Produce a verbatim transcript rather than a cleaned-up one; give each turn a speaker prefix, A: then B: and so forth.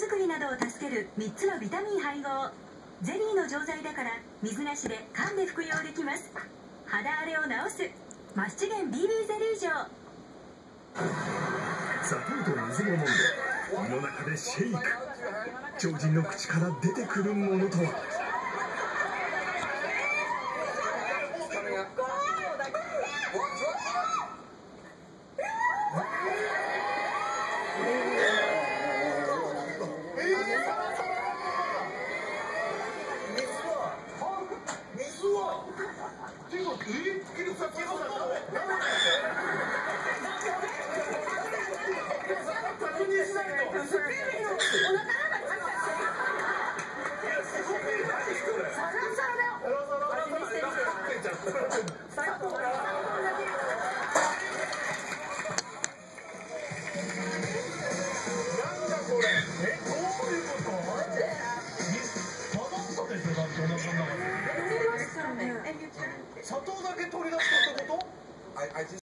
A: 作りなどを助けるみっつのビタミン配合。ゼリーの錠剤だから水なしで噛んで服用できます。肌荒れを治すマスチゲン ビービー ゼリー錠。
B: 砂糖と水を飲んで胃の中でシェイク。超人の口から出てくるものとは。
C: 砂糖だけ取り出したってこと？